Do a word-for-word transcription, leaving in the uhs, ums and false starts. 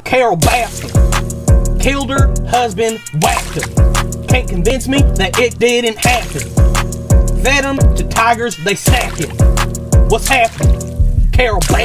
Carol Baskin killed her husband, whacked him. Can't convince me that it didn't happen. Fed him to tigers, they snapped him. What's happening? Carol Baskin.